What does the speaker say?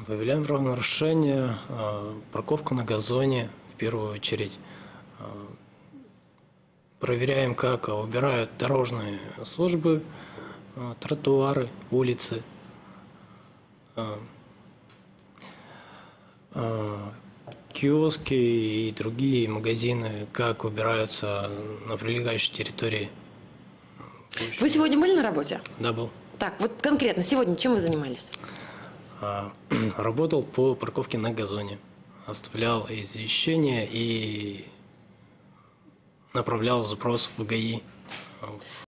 Выявляем правонарушения, парковку на газоне в первую очередь. Проверяем, как убирают дорожные службы, тротуары, улицы. Киоски и другие магазины, как убираются на прилегающей территории. Вы сегодня были на работе? Да, был. Так, вот конкретно сегодня чем вы занимались? Работал по парковке на газоне. Оставлял извещения и направлял запрос в ГАИ.